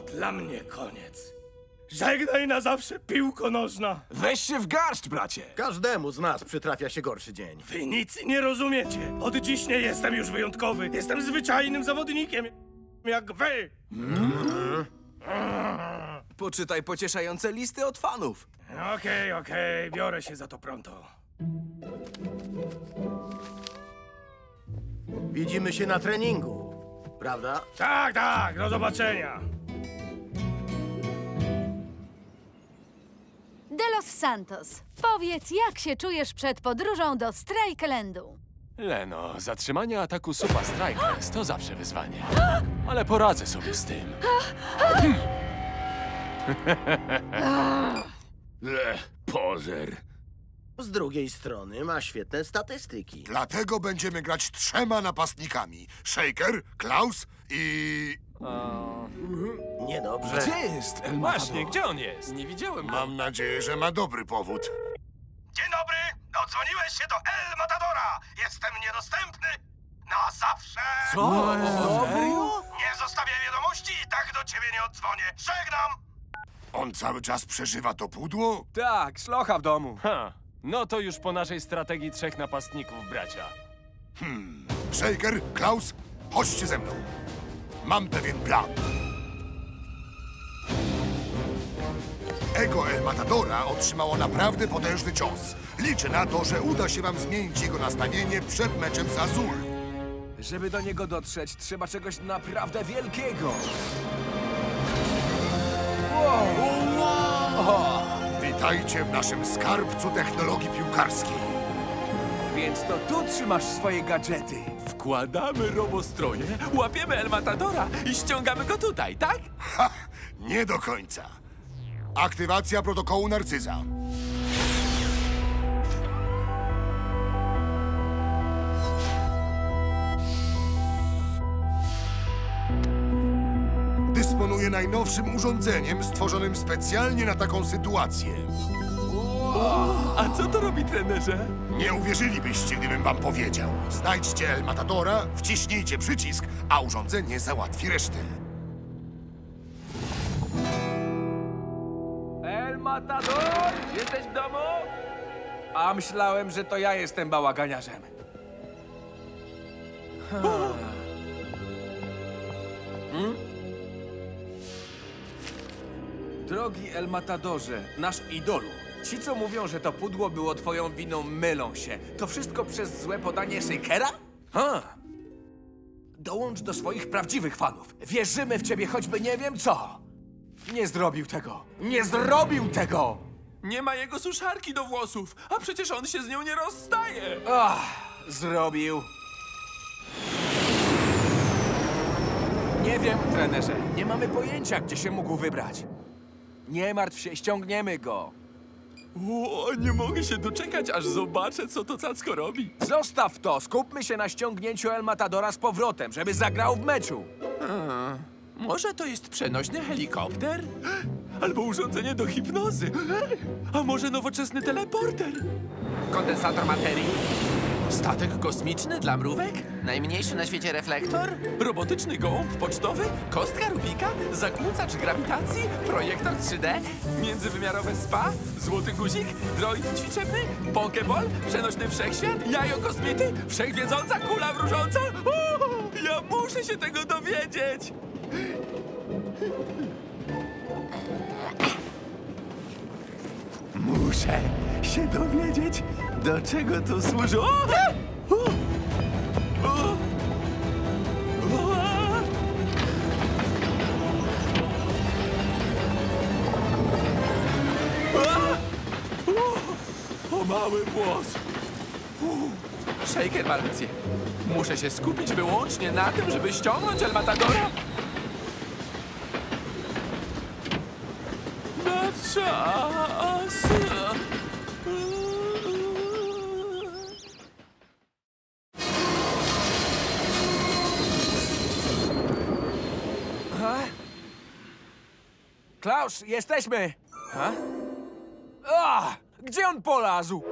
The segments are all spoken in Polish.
dla mnie koniec. Żegnaj na zawsze, piłko nożna. Weź się w garść, bracie! Każdemu z nas przytrafia się gorszy dzień. Wy nic nie rozumiecie. Od dziś nie jestem już wyjątkowy. Jestem zwyczajnym zawodnikiem, jak wy. Poczytaj pocieszające listy od fanów. Okej, biorę się za to pronto. Widzimy się na treningu, prawda? Tak, do zobaczenia. De Los Santos, powiedz, jak się czujesz przed podróżą do Strikelandu? Leno, zatrzymanie ataku Supa Strikers to zawsze wyzwanie. Ale poradzę sobie z tym. Pozer. Z drugiej strony ma świetne statystyki. Dlatego będziemy grać 3 napastnikami. Shaker, Klaus i... Niedobrze. Gdzie jest El Właśnie, Matador? gdzie on jest? Nie widziałem go. Mam nadzieję, że ma dobry powód. Dzień dobry, dodzwoniłeś się do El Matadora. Jestem niedostępny na zawsze. Co? Serio? Nie zostawię wiadomości i tak do ciebie nie odzwonię. Żegnam. On cały czas przeżywa to pudło? Tak, szlocha w domu. No to już po naszej strategii 3 napastników, bracia. Shaker, Klaus, chodźcie ze mną. Mam pewien plan. Ego El Matadora otrzymało naprawdę potężny cios. Liczę na to, że uda się wam zmienić jego nastawienie przed meczem z Azul. Żeby do niego dotrzeć, trzeba czegoś naprawdę wielkiego. Witajcie w naszym skarbcu technologii piłkarskiej. Więc to tu trzymasz swoje gadżety. Wkładamy robostroje, łapiemy El Matadora i ściągamy go tutaj, tak? Ha! Nie do końca. Aktywacja protokołu Narcyza. Dysponuję najnowszym urządzeniem stworzonym specjalnie na taką sytuację. A co to robi, trenerze? Nie uwierzylibyście, gdybym wam powiedział. Znajdźcie El Matadora, wciśnijcie przycisk, a urządzenie załatwi resztę. El Matador! Jesteś w domu? A myślałem, że to ja jestem bałaganiarzem. Drogi El Matadorze, nasz idolu. Ci, co mówią, że to pudło było twoją winą, mylą się. To wszystko przez złe podanie Shakera? Dołącz do swoich prawdziwych fanów. Wierzymy w ciebie, choćby nie wiem co. Nie zrobił tego. Nie zrobił tego! Nie ma jego suszarki do włosów, a przecież on się z nią nie rozstaje. Zrobił. Nie wiem, trenerze. Nie mamy pojęcia, gdzie się mógł wybrać. Nie martw się, ściągniemy go. Nie mogę się doczekać, aż zobaczę, co to cacko robi. Zostaw to. Skupmy się na ściągnięciu El Matadora z powrotem, żeby zagrał w meczu. Może to jest przenośny helikopter? Albo urządzenie do hipnozy? A może nowoczesny teleporter? Kondensator materii? Statek kosmiczny dla mrówek? Najmniejszy na świecie reflektor? Robotyczny gołąb pocztowy? Kostka Rubika? Zakłócacz grawitacji? Projektor 3D? Międzywymiarowe spa? Złoty guzik? Droid ćwiczebny? Pokeball? Przenośny wszechświat? Jajo kosmity? Wszechwiedząca kula wróżąca? Ja muszę się tego dowiedzieć! Muszę się dowiedzieć, do czego to służy. O mały włos. Shaker ma rację. Muszę się skupić wyłącznie na tym, żeby ściągnąć El Matadora. Na czas. Klaus, jesteśmy! Gdzie on polazł?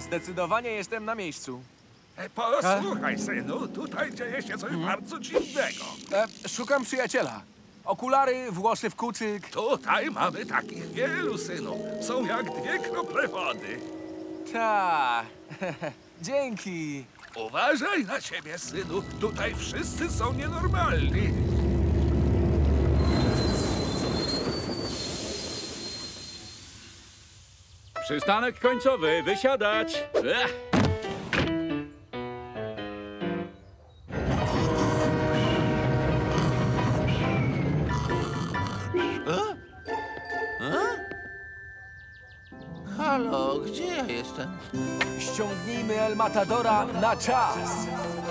Zdecydowanie jestem na miejscu. Posłuchaj, synu, tutaj dzieje się coś bardzo dziwnego. Szukam przyjaciela. Okulary, włosy w kucyk. Tutaj mamy takich wielu, synu. Są jak 2 krople wody. Ta. Dzięki. Uważaj na siebie, synu. Tutaj wszyscy są nienormalni. Przystanek końcowy, wysiadać! Halo, gdzie ja jestem? Ściągnijmy El Matadora na czas.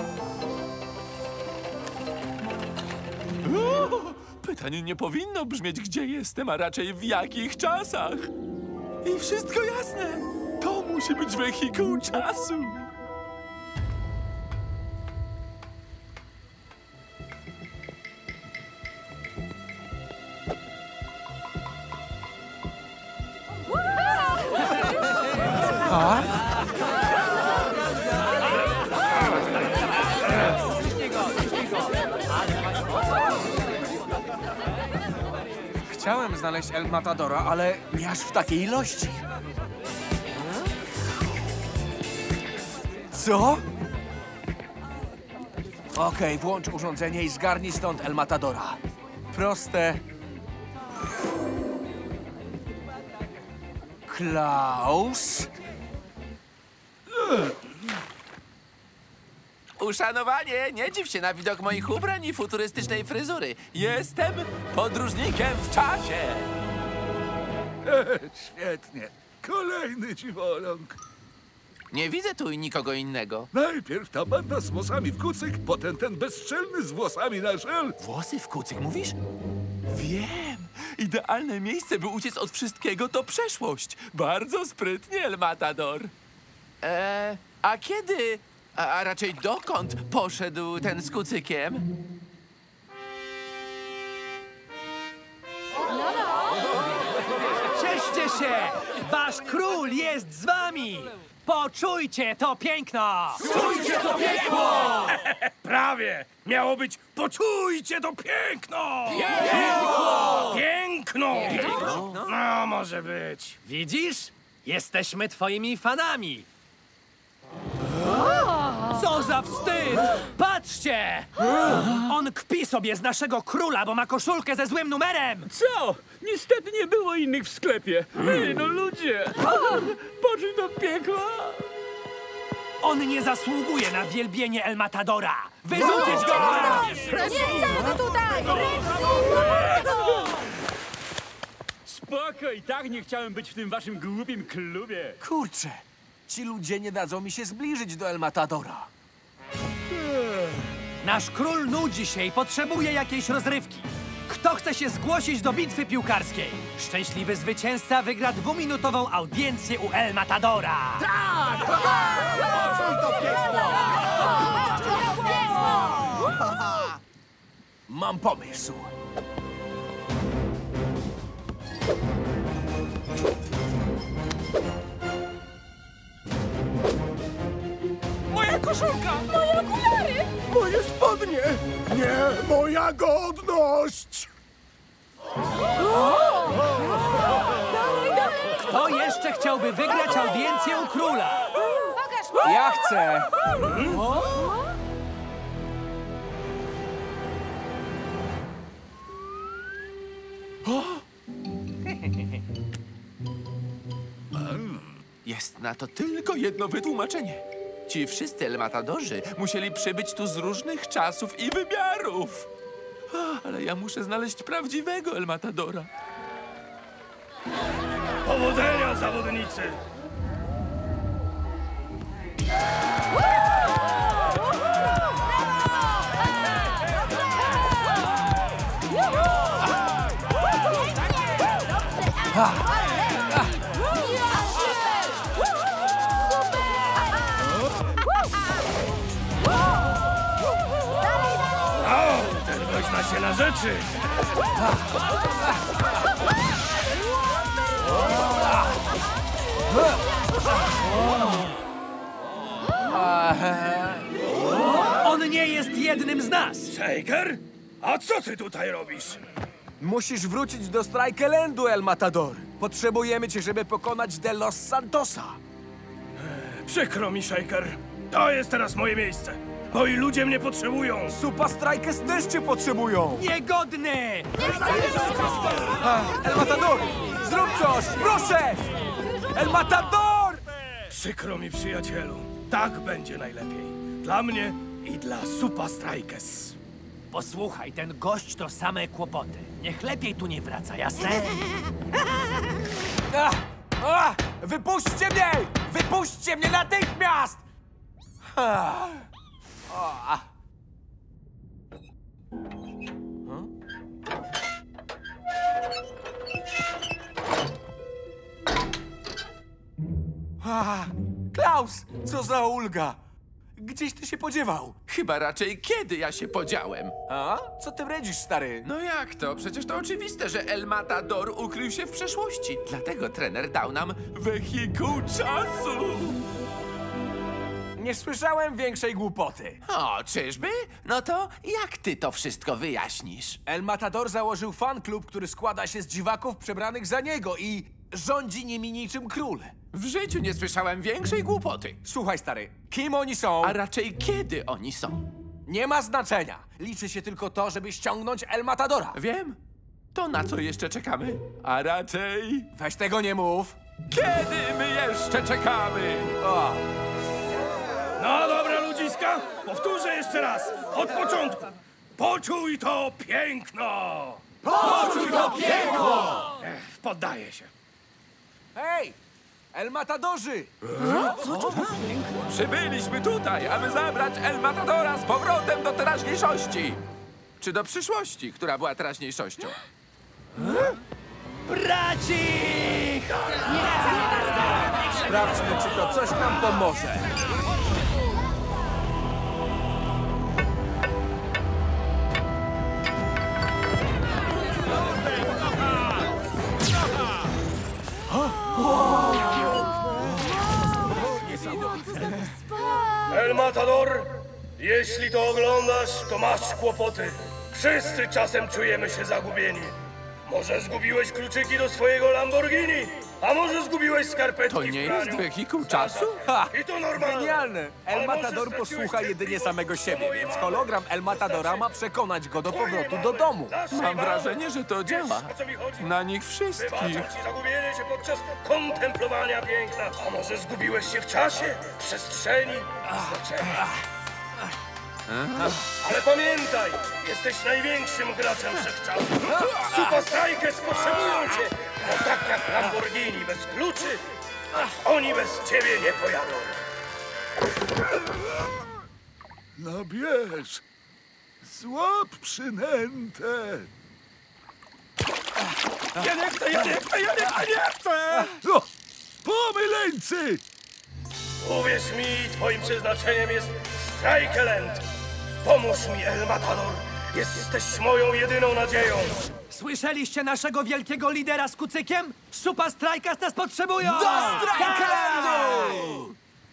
Pytanie nie powinno brzmieć, gdzie jestem, a raczej w jakich czasach. I wszystko jasne. To musi być wehikuł czasu. Chciałem znaleźć El Matadora, ale nie aż w takiej ilości. Co? Okej, włącz urządzenie i zgarnij stąd El Matadora. Proste. Klaus? Uszanowanie, nie dziw się na widok moich ubrań i futurystycznej fryzury. Jestem podróżnikiem w czasie. Świetnie. Kolejny dziwoląg. Nie widzę tu nikogo innego. Najpierw ta banda z włosami w kucyk, potem ten bezczelny z włosami na żel. Włosy w kucyk, mówisz? Wiem. Idealne miejsce, by uciec od wszystkiego, to przeszłość. Bardzo sprytnie, El Matador. A kiedy, a raczej dokąd poszedł ten z kucykiem? Cieszcie się! Wasz król jest z wami! Poczujcie to piękno! Czujcie to piekło! Prawie! Miało być poczujcie to piękno! Piękno! Piękno? No, może być. Widzisz? Jesteśmy twoimi fanami! Co za wstyd! Patrzcie! On kpi sobie z naszego króla, bo ma koszulkę ze złym numerem! Co? Niestety nie było innych w sklepie. Ej, no ludzie! Poczuj to piekło! On nie zasługuje na wielbienie El Matadora! Wyrzucić go! Nie chcę go tutaj! Spoko, i tak nie chciałem być w tym waszym głupim klubie. Kurczę, ci ludzie nie dadzą mi się zbliżyć do El Matadora. Nasz król nudzi się i potrzebuje jakiejś rozrywki. Kto chce się zgłosić do bitwy piłkarskiej? Szczęśliwy zwycięzca wygra 2-minutową audiencję u El Matadora. Mam pomysł. Moja koszulka! Moje spodnie! Nie moja godność! Kto jeszcze chciałby wygrać audiencję u króla? Pokaż mi! Ja chcę. Jest na to tylko jedno wytłumaczenie. Ci wszyscy El Matadorzy musieli przybyć tu z różnych czasów i wymiarów. Ale ja muszę znaleźć prawdziwego El Matadora. Powodzenia, zawodnicy! Ten gość zna się na rzeczy! nie jest jednym z nas! Shaker? A co ty tutaj robisz? Musisz wrócić do Strikelandu, El Matador. Potrzebujemy cię, żeby pokonać De Los Santosa. Przykro mi, Shaker. To jest teraz moje miejsce. Moi ludzie mnie potrzebują. Super Strikers też cię potrzebują. Niegodny! El Matador, zrób coś, proszę! El Matador! Przykro mi, przyjacielu. Tak będzie najlepiej. Dla mnie i dla Super Strikers. Posłuchaj, ten gość to same kłopoty. Niech lepiej tu nie wraca, jasne? Wypuśćcie mnie! Wypuśćcie mnie natychmiast! Klaus, co za ulga! Gdzieś ty się podziewał? Chyba raczej kiedy ja się podziałem. A? Co ty bredzisz, stary? No jak to? Przecież to oczywiste, że El Matador ukrył się w przeszłości. Dlatego trener dał nam wehikuł czasu. Nie słyszałem większej głupoty. O, czyżby? No to jak ty to wszystko wyjaśnisz? El Matador założył fan klub, który składa się z dziwaków przebranych za niego i rządzi nimi niczym król. W życiu nie słyszałem większej głupoty. Słuchaj, stary, kim oni są? A raczej kiedy oni są? Nie ma znaczenia. Liczy się tylko to, żeby ściągnąć El Matadora. Wiem. To na co jeszcze czekamy? A raczej... Weź tego nie mów. Kiedy my jeszcze czekamy? O. No dobra, ludziska. Powtórzę jeszcze raz. Od początku. Poczuj to piękno. Poczuj to piekło! Poddaję się. Hej! El Matadorzy! Przybyliśmy tutaj, aby zabrać El Matadora z powrotem do teraźniejszości. Czy do przyszłości, która była teraźniejszością. Braci! Sprawdźmy, czy to coś nam pomoże. El Matador, jeśli to oglądasz, to masz kłopoty. Wszyscy czasem czujemy się zagubieni. Może zgubiłeś kluczyki do swojego Lamborghini, a może zgubiłeś skarpetki To w nie praniu. jest wehikuł czasu? Ha! I to normalne. Genialne! Ale El może Matador straciłeś posłucha jedynie cierpliwość samego siebie, do mojej więc mamy. hologram El Matadora ma przekonać go do powrotu do domu. Mam wrażenie, że to działa. O co mi chodzi? Na nich wszystkich. Wybaczam ci zagubienie się podczas kontemplowania piękna. A może zgubiłeś się w czasie, przestrzeni, znaczenia. Ale pamiętaj, jesteś największym graczem wszechczasów. Super Strikers potrzebują cię, bo tak jak Lamborghini bez kluczy, oni bez ciebie nie pojadą. No bierz, złap przynętę. Ja nie chcę, ja nie chcę, ja nie chcę, nie chcę! No, pomyleńcy! Uwierz mi, twoim przeznaczeniem jest Strikeland. Pomóż mi, El Matador. Jesteś moją jedyną nadzieją. Słyszeliście naszego wielkiego lidera z kucykiem? Super Strikers nas potrzebują! Do Strikelandu!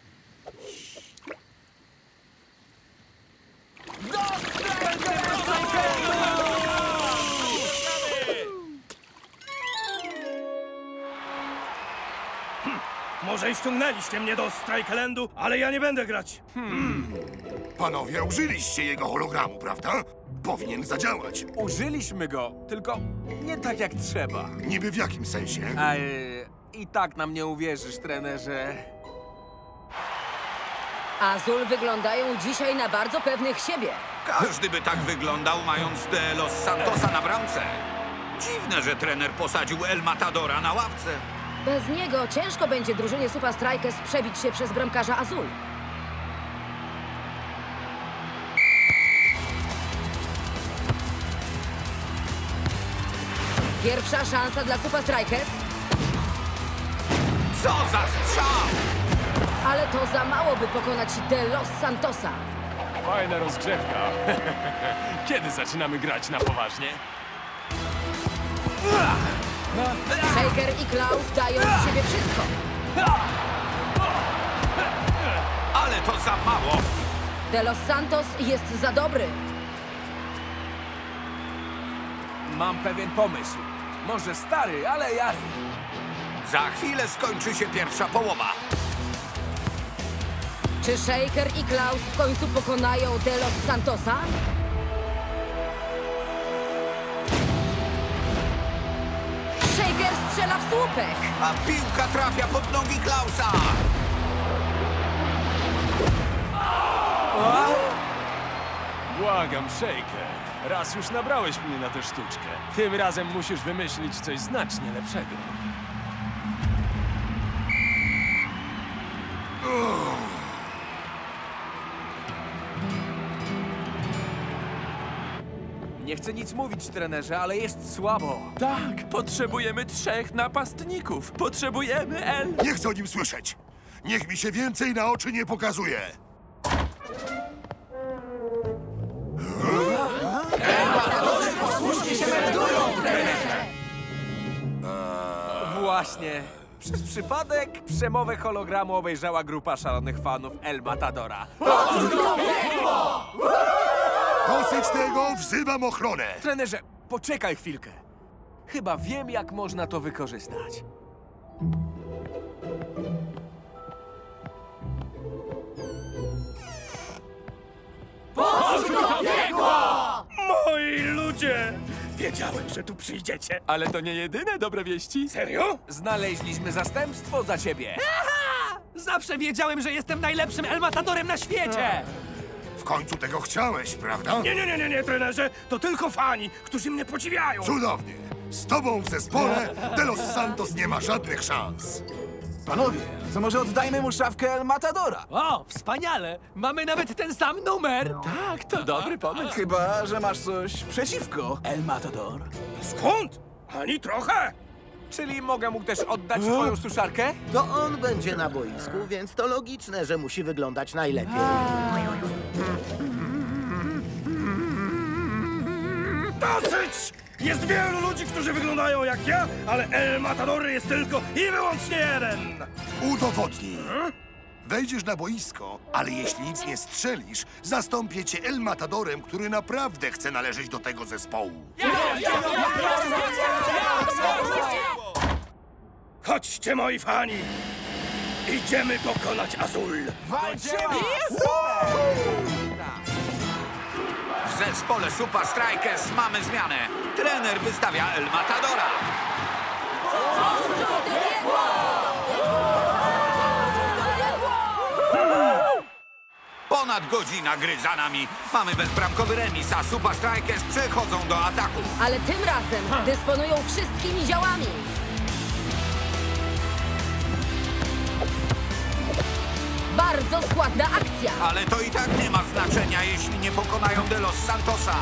Może i ściągnęliście mnie do Strikelandu, ale ja nie będę grać. Panowie, użyliście jego hologramu, prawda? Powinien zadziałać. Użyliśmy go, tylko nie tak jak trzeba. Niby w jakim sensie? I tak nam nie uwierzysz, trenerze. Azul wyglądają dzisiaj na bardzo pewnych siebie. Każdy by tak wyglądał, mając De Los Santosa na bramce. Dziwne, że trener posadził El Matadora na ławce. Bez niego ciężko będzie drużynie Super Strikers przebić się przez bramkarza Azul. Pierwsza szansa dla Super Strikers, Co za strzał! ale to za mało, by pokonać De Los Santosa. Fajna rozgrzewka. Kiedy zaczynamy grać na poważnie? Shaker i Klaus dają z siebie wszystko. Ale to za mało! De Los Santos jest za dobry. Mam pewien pomysł. Może stary, ale jary. Za chwilę skończy się pierwsza połowa. Czy Shaker i Klaus w końcu pokonają De Los Santosa? Shaker strzela w słupek. A piłka trafia pod nogi Klausa. Błagam, Shaker. Raz już nabrałeś mnie na tę sztuczkę. Tym razem musisz wymyślić coś znacznie lepszego. Nie chcę nic mówić, trenerze, ale jest słabo. Tak, potrzebujemy 3 napastników. Potrzebujemy Nie chcę o nim słyszeć. Niech mi się więcej na oczy nie pokazuje. Właśnie. Przez przypadek przemowę hologramu obejrzała grupa szalonych fanów El Matadora. Dosyć tego, wzywam ochronę. Trenerze, poczekaj chwilkę. Chyba wiem, jak można to wykorzystać. Moi ludzie! Wiedziałem, że tu przyjdziecie. Ale to nie jedyne dobre wieści. Serio? Znaleźliśmy zastępstwo za ciebie. Zawsze wiedziałem, że jestem najlepszym El Matadorem na świecie! W końcu tego chciałeś, prawda? Nie, trenerze. To tylko fani, którzy mnie podziwiają. Cudownie. Z tobą w zespole De Los Santos nie ma żadnych szans. Panowie, to może oddajmy mu szafkę El Matadora? O, wspaniale! Mamy nawet ten sam numer! Tak, to dobry pomysł. Chyba, że masz coś przeciwko El Matador. Skąd? Ani trochę. Czyli mogę mu też oddać twoją suszarkę? To on będzie na boisku, więc to logiczne, że musi wyglądać najlepiej. Dosyć! Jest wielu ludzi, którzy wyglądają jak ja, ale El Matador jest tylko i wyłącznie jeden. Udowodnij. Wejdziesz na boisko, ale jeśli nic nie strzelisz, zastąpię cię El Matadorem, który naprawdę chce należeć do tego zespołu. Chodźcie, moi fani. Idziemy pokonać Azul. W zespole Super Strikers mamy zmianę. Trener wystawia El Matadora. Ponad godzina gry za nami. Mamy bezbramkowy remis, a Super Strikers przechodzą do ataku. Ale tym razem dysponują wszystkimi działami. Bardzo składna akcja. Ale to i tak nie ma znaczenia, jeśli nie pokonają De Los Santosa.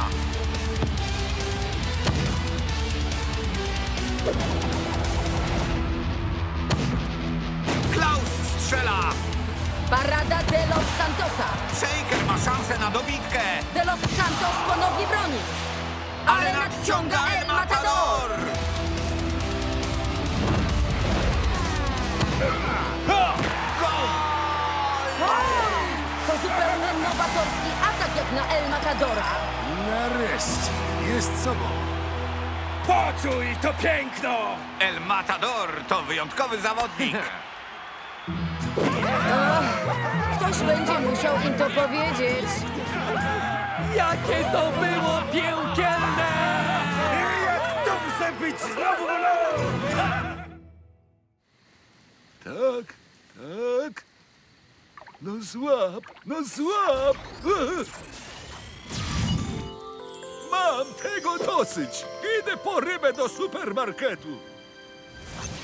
Klaus strzela. Parada De Los Santosa. Shaker ma szansę na dobitkę. De Los Santos ponownie broni. Ale nadciąga El Matador. To zupełnie nowatorski atak jak na El Matadora. Nareszcie, jest sobą. Poczuj to piękno! El Matador to wyjątkowy zawodnik. Ktoś będzie musiał im to powiedzieć. Jakie to było piekielne! Jak dobrze być znowu mną! Tak, tak. No złap, no złap. Mam tego dosyć. Idę po rybę do supermarketu.